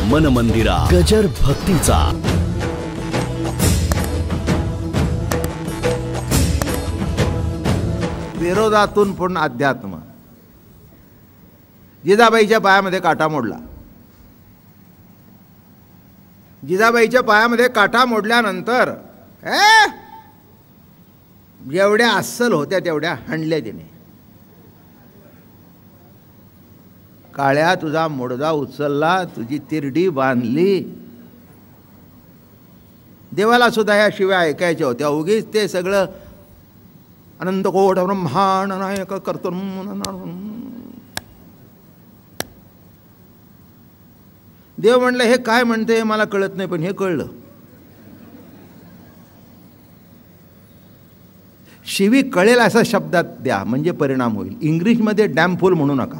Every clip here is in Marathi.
मन मंदिरा गजर भक्तीचा विरोधातून पूर्ण अध्यात्म. जिजाबाईच्या पायामध्ये काटा मोडला. जिजाबाईच्या पायामध्ये काटा मोडल्यानंतर जेवढ्या अस्सल होत्या तेवढ्या हाणल्या तिने. काळ्या तुझा मुडदा उचलला, तुझी तिरडी बांधली. देवाला सुद्धा ह्या शिव्या ऐकायच्या होत्या. उगीच ते सगळं अनंत कोट ब्रह्मांड नायक करतो. देव म्हणलं हे काय म्हणते मला कळत नाही, पण हे कळलं. शिवी कळेल असा शब्दात द्या म्हणजे परिणाम होईल. इंग्लिशमध्ये डॅमफुल म्हणू नका.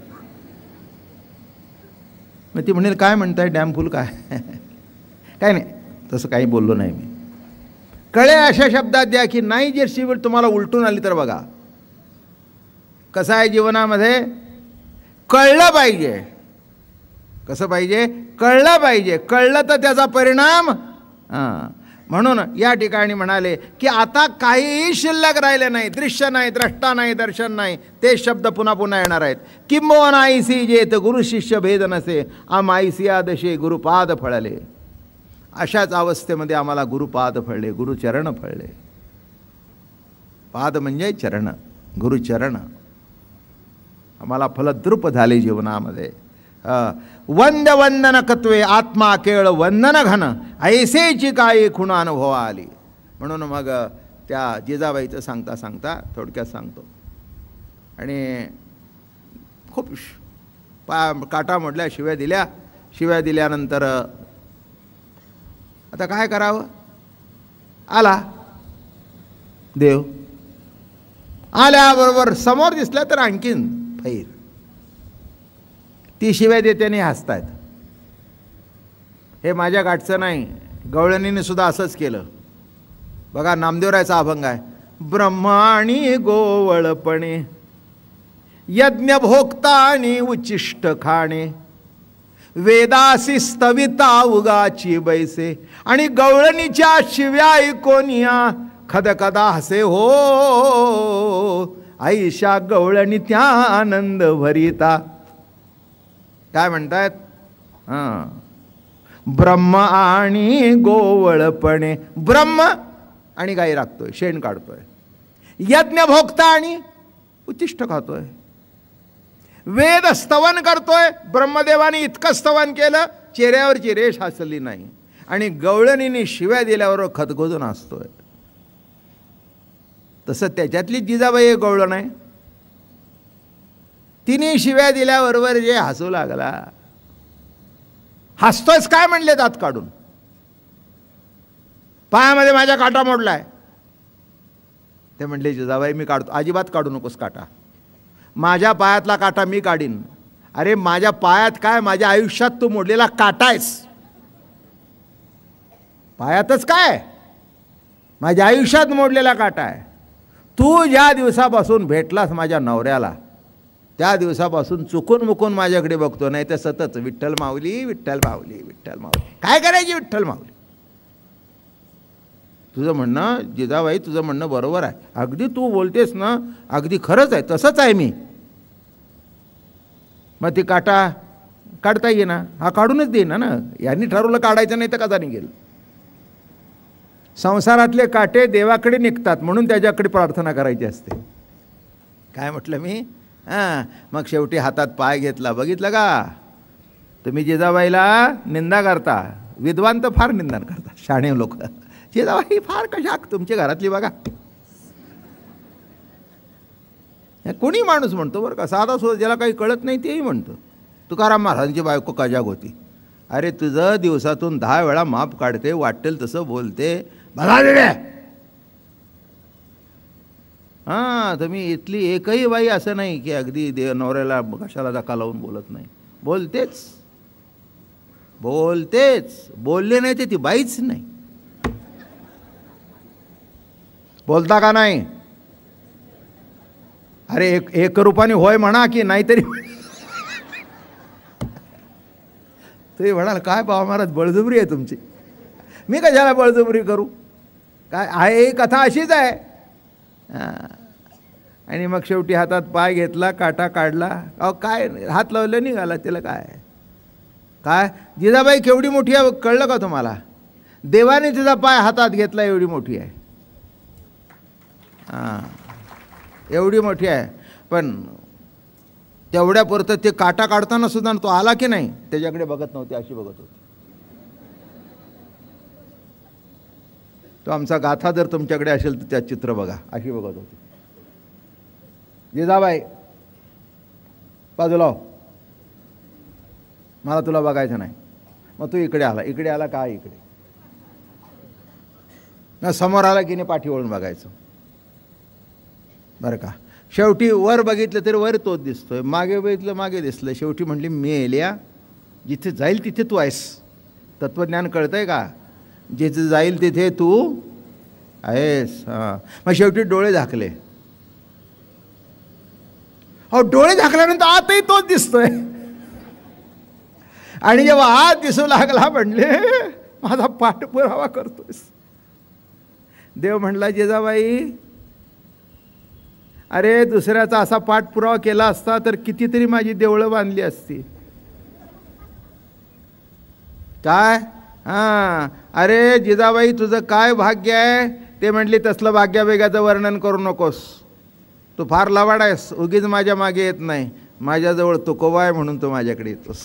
मग ती म्हणेल काय म्हणताय डॅमफुल काय? काय नाही, तसं काही बोललो नाही मी. कळेल अशा शब्दात द्या की नाही. जर शिवी तुम्हाला उलटून आली तर बघा कसं आहे जीवनामध्ये. कळलं पाहिजे. कसं पाहिजे? कळलं पाहिजे. कळलं तर त्याचा परिणाम. म्हणून या ठिकाणी म्हणाले की आता काहीही शिल्लक राहिले नाही. दृश्य नाही, द्रष्टा नाही, दर्शन नाही. ते शब्द पुन्हा पुन्हा येणार आहेत. किंबहुना आईसी जेत गुरु शिष्य भेद नसे, आम आईसिया दशे गुरुपाद फळले. अशाच अवस्थेमध्ये आम्हाला गुरुपाद फळले, गुरुचरण फळले. पाद म्हणजे चरण, गुरुचरण. आम्हाला फलद्रूप झाले जीवनामध्ये. वंद वंदन कत्वे आत्मा केळ वंदन घन, ऐसेची काही खुण अनुभव आली. म्हणून मग त्या जिजाबाईचं सांगता सांगता थोडक्यात सांगतो. आणि खूप काटा मोडल्या, शिव्या दिल्या. शिव्या दिल्यानंतर आता काय करावं? आला देव. आल्याबरोबर समोर दिसला तर आणखीन फैर. ती शिव्या देते आणि हसतायत. हे माझ्या गाठचं नाही, गवळणीने सुद्धा असंच केलं. बघा नामदेवरायचा अभंग आहे. ब्रह्माणी गोवळपणे यज्ञ भोगता आणि उच्चिष्ट खाणे, वेदासी स्तविता उगाची बैसे. आणि गवळणीच्या शिव्या ऐकोनिया खदखदा हसे हो, आईशा गवळणी त्या आनंद भरिता. काय म्हणतायत? ब्रह्म आणि गोवळपणे. ब्रह्म आणि गाई राखतोय, शेण काढतोय. यज्ञ भोगता आणि उच्चिष्ट खातोय. वेद स्तवन करतोय. ब्रह्मदेवाने इतकं स्तवन केलं चेहऱ्यावरची रेष हसली नाही. आणि गवळणीने शिव्या दिल्यावर खदखदून हसतोय. तसं त्याच्यातली जिजाबाई गवळण आहे. तिने शिव्या दिल्याबरोबर जे हसू लागला. हसतोयस काय म्हणले दात काढून. पायामध्ये माझ्या काटा मोडलाय. ते म्हणले जिजाबाई मी काढतो. अजिबात काढू नकोस काटा. माझ्या पायातला काटा मी काढीन. अरे माझ्या पायात काय, माझ्या आयुष्यात तू मोडलेला काटा आहेस. पायातच काय, माझ्या आयुष्यात मोडलेला काटा आहे. तू ज्या दिवसापासून भेटलास माझ्या नवऱ्याला त्या दिवसापासून चुकून मुकून माझ्याकडे बघतो. नाही तर सतत विठ्ठल माऊली, विठ्ठल माऊली, विठ्ठल माऊली. काय करायची विठ्ठल माऊली. तुझं म्हणणं जिजाबाई, तुझं म्हणणं बरोबर आहे. अगदी तू बोलतेस ना, अगदी खरंच आहे. तसंच आहे मी. मग ती काटा काढता येईना. हा काढूनच देईना ना. यांनी ठरवलं काढायचं नाही तर कसा निघेल. संसारातले काटे देवाकडे निघतात म्हणून त्याच्याकडे प्रार्थना करायची असते. काय म्हटलं मी? मग शेवटी हातात पाय घेतला. बघितलं का? तुम्ही जिजाबाईला निंदा करता. विद्वान तर फार निंदन करतात, शाणे लोक. जिजाबाई फार कशा तुमच्या घरातली बघा. कोणी माणूस म्हणतो बरं का, साधा सुद्धा ज्याला काही कळत नाही तेही म्हणतो. तुकाराम महाराजांची बायको कजाग होती. अरे तुझं दिवसातून 10 वेळा माप काढते, वाटेल तसं बोलते. बघा रे. तुम्ही इथली एकही बाई असं नाही की अगदी नवऱ्याला कशाला धक्का लावून बोलत नाही. बोलतेच बोलतेच. बोलले नाही ते ती बाईच नाही. बोलता का नाही? अरे एक रूपाने होय म्हणा की नाहीतरी तुम्ही म्हणाल काय बाबा महाराज बळजुबरी आहे तुमची. मी कशाला बळजुबरी करू, काय आहे ही कथा अशीच आहे. आणि मग शेवटी हातात पाय घेतला, काटा काढला. अहो काय हात लावलं निघाला, त्याला काय काय जिजाबाई केवढी मोठी आहे कळलं का तुम्हाला. देवाने तिचा पाय हातात घेतला, एवढी मोठी आहे. एवढी मोठी आहे. पण तेवढ्यापुरतं ते काटा काढताना सुद्धा तो आला की नाही त्याच्याकडे बघत नव्हते, अशी बघत होती. तो आमचा गाथा जर तुमच्याकडे असेल तर त्या चित्र बघा, अशी बघत होती. जिजाबाई बाजूला हो, मला तुला बघायचं नाही. मग तू इकडे आला. इकडे आला काय, इकडे मग समोर आला की नाही पाठी वळून बघायचं बरं का. शेवटी वर बघितलं तरी वर तोच दिसतोय, मागे बघितलं मागे दिसलं. शेवटी म्हटली मेल्या, जिथे जाईल तिथे तू आहेस. तत्त्वज्ञान कळतंय का, जिथे जाईल तिथे तू आहेस. मग शेवटी डोळे झाकले. हो, डोळे झाकल्यानंतर आतही तोच दिसतोय. आणि जेव्हा आत दिसू लागला म्हणले माझा पाठपुरावा करतोयस. देव म्हणला जिजाबाई, अरे दुसऱ्याचा असा पाठपुरावा केला असता तर कितीतरी माझी देवळं बांधली असती. काय अरे जिजाबाई तुझं काय भाग्य आहे. ते म्हणली तसलं भाग्यावेगाचं वर्णन करू नकोस, तू फार लवाड आहेस, उगीच माझ्या मागे येत नाही. माझ्याजवळ तुकोबा आहे म्हणून तू माझ्याकडे येतोस.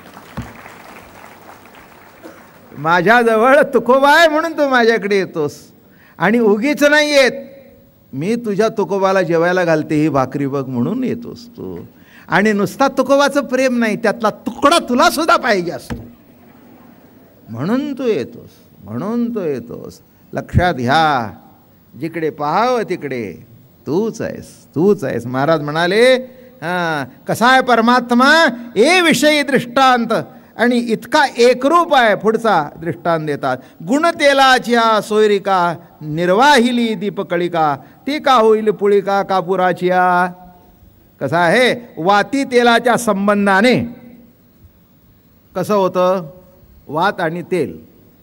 माझ्याजवळ तुकोबा आहे म्हणून तू माझ्याकडे येतोस आणि उगीच नाही येत. मी तुझ्या तुकोबाला जेवायला घालते ही भाकरी बघ म्हणून येतोस तू. आणि नुसता तुकोबाचं प्रेम नाही, त्यातला तुकडा तुला सुद्धा पाहिजे असतो म्हणून तू येतोस, म्हणून तू येतोस. लक्षात घ्या, जिकडे पाहावं तिकडे तूच आहेस, तूच आहेस. महाराज म्हणाले कसा आहे परमात्मा, ए विषयी दृष्टांत आणि इतका एकरूप आहे. पुढचा दृष्टांत देतात. गुण तेलाच्या सोयरिका निर्वाहिली दीपकळिका, ती का होईल पुळिका कापुराचिया. कसा आहे, वाती तेलाच्या संबंधाने कसं होतं, वात आणि तेल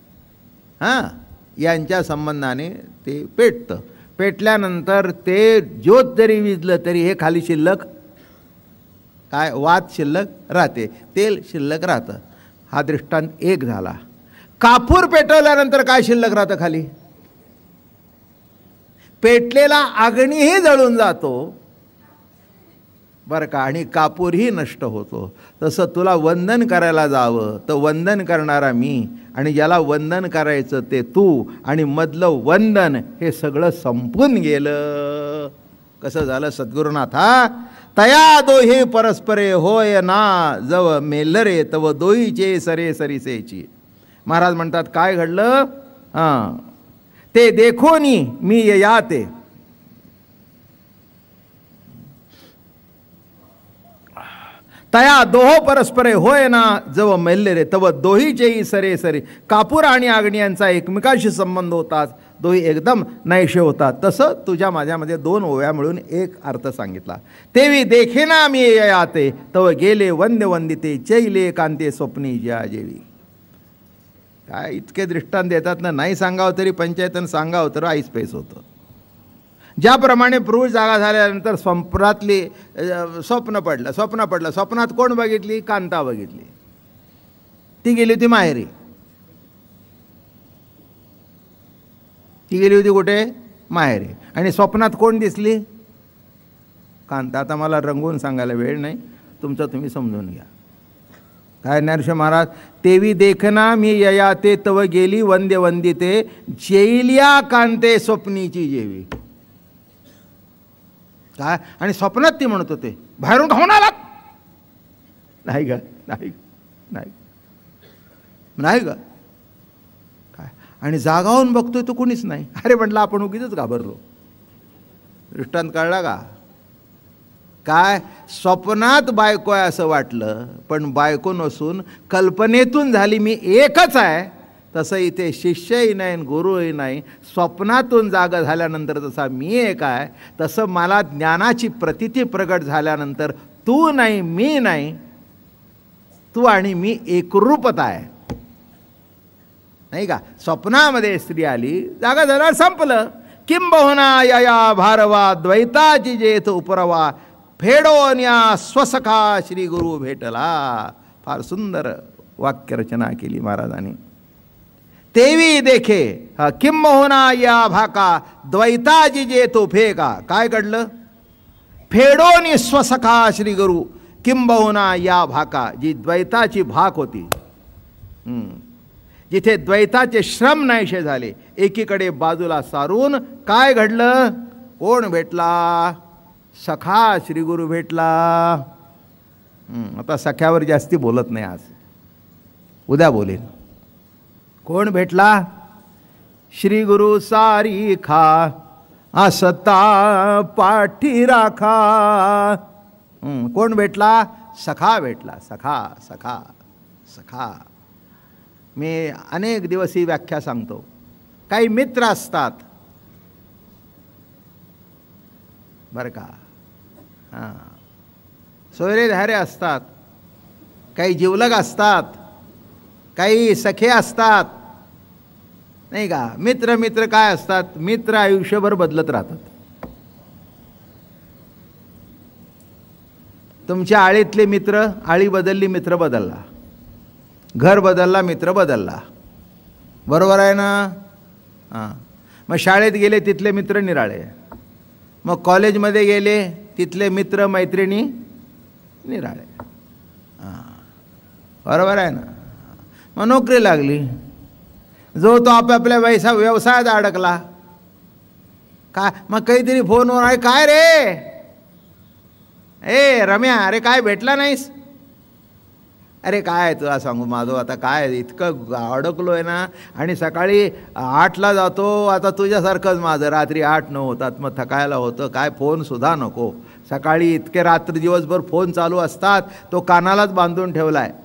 यांच्या संबंधाने ते पेटतं. पेटल्यानंतर ते ज्योत जरी विजलं तरी हे खाली शिल्लक काय, वात शिल्लक राहते, तेल शिल्लक राहतं. हा दृष्टांत एक झाला. कापूर पेटवल्यानंतर काय शिल्लक राहतं खाली, पेटलेला अग्नीही जळून जातो बरं का, आणि कापूरही नष्ट होतो. तसं तुला वंदन करायला जावं तर वंदन करणारा मी, आणि ज्याला वंदन करायचं ते तू, आणि मधलं वंदन हे सगळं संपून गेलं. कसं झालं सद्गुरुनाथा, तया दोहे परस्परे होय ना, जव मेल्लरे तव दोहीचे सरे सरिसेची. महाराज म्हणतात काय घडलं, ते देखोनी मी याते. तया दोहो परस्परे होय ना, जव मेल्लरे तव दोहीचेही सरे सरे. कापूर आणि अग्नी यांचा एकमेकांशी संबंध होतात, दोही एकदम नाहीशे होतात. तसं तुझ्या माझ्यामध्ये दोन ओव्या मिळून एक अर्थ सांगितला. तेवी देखेना मी याते तव गेले वंद्य वंदिते चैले कांते स्वप्नी ज्या जेवी. काय इतके दृष्टांत देतात ना, नाही सांगावं तरी पंचायतन सांगावं तर आईस पेस होतं. ज्याप्रमाणे पुरुष जागा झाल्यानंतर स्वप्नातली स्वप्न पडलं, स्वप्नात कोण बघितली, कांता बघितली. ती गेली होती माहेरी. ती गेली होती कुठे, माहेरी. आणि स्वप्नात कोण दिसली, कांता. आता मला रंगवून सांगायला वेळ नाही, तुमचं तुम्ही समजून घ्या. काय ज्ञानेश्वर महाराज, तेवी देखना मी ययाते तव गेली वंद्य वंदिते जेलिया कांते स्वप्नीची जेवी. काय, आणि स्वप्नात ती म्हणत होते बाहेरून खाऊन आलात, नाही का, नाही नाही नाही का काय. आणि जागावून बघतोय तो कोणीच नाही. अरे म्हटलं आपण उगीच घाबरलो. दृष्टांत कळला का. काय, स्वप्नात बायको आहे असं वाटलं, पण बायको नसून कल्पनेतून झाली मी एकच आहे. तसं इथे शिष्यही नाही गुरुही नाही. स्वप्नातून जागा झाल्यानंतर जसा मी एक आहे, तसं मला ज्ञानाची प्रतीती प्रगट झाल्यानंतर तू नाही मी नाही, तू आणि मी एकरूपता आहे, नाही का. स्वप्नामध्ये स्त्री आली, जागा झाला, संपलं. किंबहुना या भारवा द्वैताची जेथ उपरवा, फेडोन्या स्वसखा श्री गुरु भेटला. फार सुंदर वाक्यरचना केली महाराजांनी. तेवी देखे किंबहुना या भाका द्वैताची जेथ फेका. काय घडलं? फेडोनी स्वसखा श्री गुरु, किंबहुना या भाका, जी द्वैताची भाक होती, जिथे द्वैताचे श्रम नाहीसे झाले, एकीकडे बाजूला सारून काय घडलं? कोण भेटला? सखा श्रीगुरु भेटला. आता सख्यावर जास्ती बोलत नाही, आज उद्या बोलेन. कोण भेटला? श्रीगुरु सारी खा असता पाठी राखा. कोण भेटला? सखा भेटला. सखा सखा सखा. मी अनेक दिवस ही व्याख्या सांगतो. काही मित्र असतात बरं का, हां, सोयरे धारे असतात, काही जिवलग असतात, काही सखे असतात, नाही का. मित्र मित्र काय असतात? मित्र आयुष्यभर बदलत राहतात. तुमच्या आळीतले मित्र, आळी बदलली, मित्र बदलला. घर बदलला, मित्र बदलला. बरोबर आहे ना? हां. मग शाळेत गेले, तिथले मित्र निराळे. मग कॉलेजमध्ये गेले, तिथले मित्र मैत्रिणी निराळे. हां, बरोबर आहे ना? मग नोकरी लागली, जो तो आपापल्या व्यवसायात अडकला. काय मग काहीतरी फोनवर आहे, काय रे, ए रम्या, अरे काय भेटला नाहीस? अरे काय तुला सांगू, माझं आता काय इतकं अडकलो आहे ना, आणि सकाळी 8ला जातो. आता तुझ्यासारखंच माझं रात्री 8-9 होतात, मग थकायला होतं. काय फोनसुद्धा नको. सकाळी इतके रात्री दिवसभर फोन चालू असतात, तो कानालाच बांधून ठेवला आहे.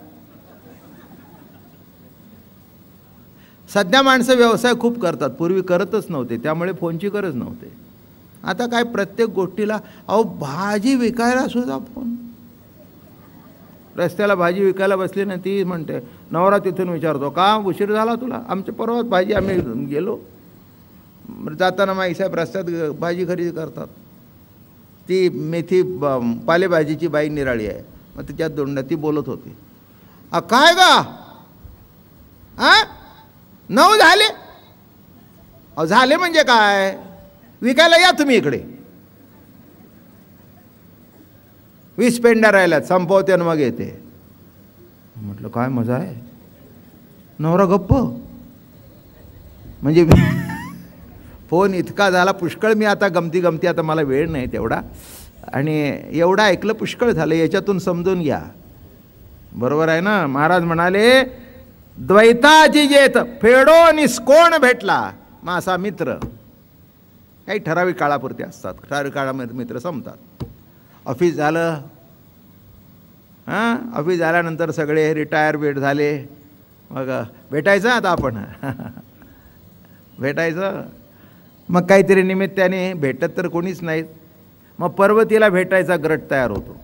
सध्या माणसं व्यवसाय खूप करतात, पूर्वी करतच नव्हते, त्यामुळे फोनची गरज नव्हते. आता काय प्रत्येक गोष्टीला, अहो भाजी विकायला सुद्धा फोन. रस्त्याला भाजी विकायला बसली ना, ती म्हणते, नवरा तिथून विचारतो, का उशीर झाला तुला? आमच्या परवाच भाजी आम्ही गेलो, जाताना माईसाहेब रस्त्यात भाजी खरेदी करतात. ती मेथी पालेभाजीची बाई निराळी आहे, मग तिच्यात दोंडा ती बोलत होती. काय गा, हां 9 झाले? अहो झाले म्हणजे काय, विकायला या तुम्ही इकडे. 20 पेंड्या राहिल्यात, संपवते आणि मग येते. म्हटलं काय मजा आहे. नवरा गप्प. म्हणजे फोन इतका झाला पुष्कळ. मी आता गमती आता मला वेळ नाही तेवढा, आणि एवढं ऐकलं पुष्कळ झालं. याच्यातून समजून घ्या, बरोबर आहे ना. महाराज म्हणाले, द्वैताची जेथ फेडो निस्कोण भेटला. मग असा मित्र काही ठराविक काळापुरते असतात, ठराविक काळामध्ये मित्र संपतात. ऑफिस झालं, हां, ऑफिस झाल्यानंतर सगळे रिटायर झाले, मग भेटायचं आता आपण भेटायचं. मग काहीतरी निमित्ताने भेटत तर कोणीच नाहीत, मग पर्वतीला भेटायचा गट तयार होतो.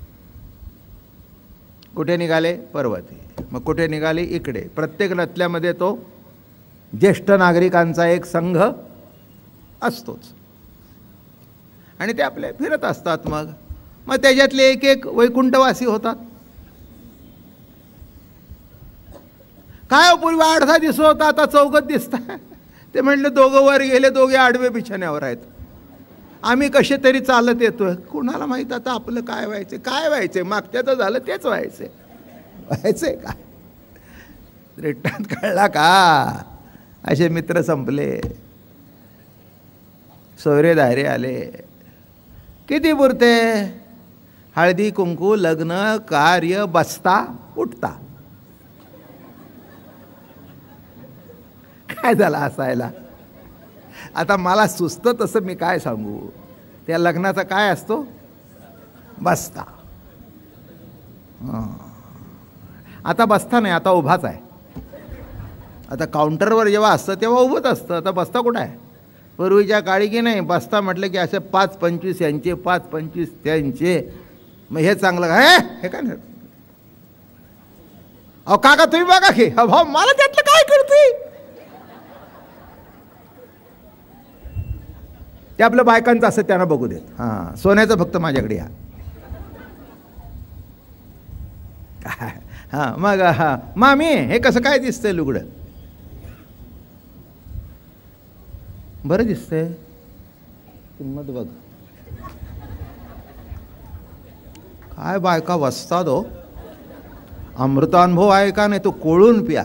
कुठे निघाले? पर्वती. मग कुठे निघाले? इकडे. प्रत्येक रत्ल्यामध्ये तो ज्येष्ठ नागरिकांचा एक संघ असतोच, आणि ते आपले फिरत असतात. मग त्याच्यातले एक वैकुंठवासी होतात. काय पूर्वी 8-10 दिवस होता, आता 4 दिसतात. ते म्हणले दोघं वर गेले, दोघे आडवे बिछाण्यावर आहेत. आम्ही कसे तरी चालत येतोय, कुणाला माहीत आता आपलं काय व्हायचं. काय व्हायचंय, मागच्याचं झालं तेच व्हायचंय. व्हायचंय काय, रिटायर्ड कळला का? असे मित्र संपले, सोयरे दायरे आले. किती पुरते? हळदी कुंकू, लग्न, कार्य, बसता उठता. काय झालं असायला? आता मला सुचतं तसं मी काय सांगू. त्या लग्नाचा काय असतो? बसता. आता बसता नाही, आता उभाच आहे. आता काउंटरवर जेव्हा असतं तेव्हा उभंच असतं. आता बसता कुठं आहे? पूर्वीच्या काळी की नाही, बसता म्हटलं की असे 5-25 यांचे, 5-25 त्यांचे. मग हे चांगलं काय, हे काय नाही. अहो काका तुम्ही बघा की भाऊ मला त्यातलं काय कळते. ते आपल्या बायकांचं असं त्यांना बघू देत. हां सोन्याचं फक्त माझ्याकडे या. हां मग हां मामी हे कसं काय दिसतंय लुगडं. बरं दिसतंय किंमत बघ. काय बायका वसतात हो. अमृतानुभव आहे का नाही तो कोळून प्या.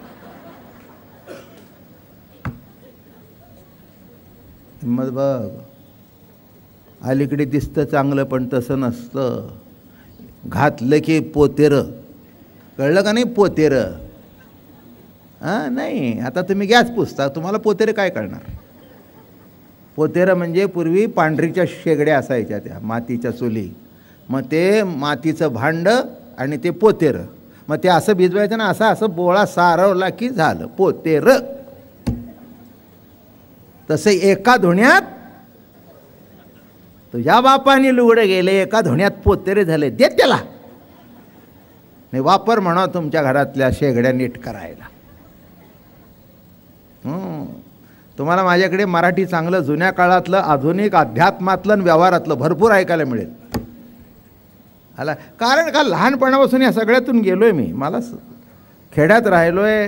हिंमत बघ. अलीकडे दिसतं चांगलं पण तसं नसतं. घातलं की पोतेरं. कळलं का नाही पोतेरं. हां नाही आता तुम्ही गॅस पुसता तुम्हाला पोतेरं काय कळणार. पोतेरं म्हणजे पूर्वी पांढरीच्या शेगड्या असायच्या त्या मातीच्या चुली. मग ते मातीचं भांडं आणि ते पोतेरं. मग ते असं भिजवायचं ना असं बोळा सारवला की झालं पोतेरं. तसं एका धुण्यात तुझ्या बापाने लुगडे गेले एका धुण्यात पोतेरे झाले. दे त्याला नाही वापर म्हणा तुमच्या घरातल्या शेगड्या नीट करायला. तुम्हाला माझ्याकडे मराठी चांगलं जुन्या काळातलं आधुनिक अध्यात्मातलं आणि व्यवहारातलं भरपूर ऐकायला मिळेल. आला कारण का लहानपणापासून या सगळ्यातून गेलो आहे मी. मला खेड्यात राहिलो आहे,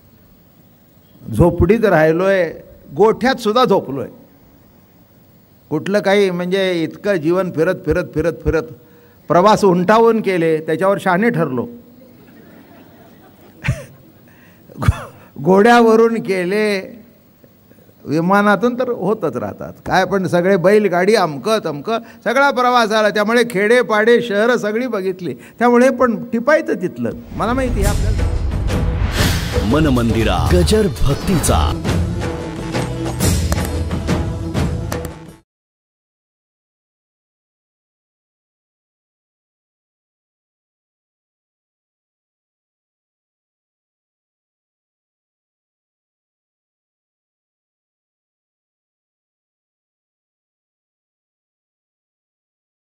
झोपडीत राहिलो आहे, गोठ्यात सुद्धा झोपलो आहे. कुठलं काही म्हणजे इतकं जीवन फिरत फिरत फिरत फिरत प्रवास उंटावून केले त्याच्यावर शाने ठरलो. घोड्यावरून केले, विमानातून तर होतच राहतात काय पण सगळे बैलगाडी अमकं तमकं सगळा प्रवास आला. त्यामुळे खेडेपाडे शहरं सगळी बघितली. त्यामुळे पण टिपायचं तिथलं मला माहिती आहे आपल्याला. मन मंदिरा गजर भक्तीचा.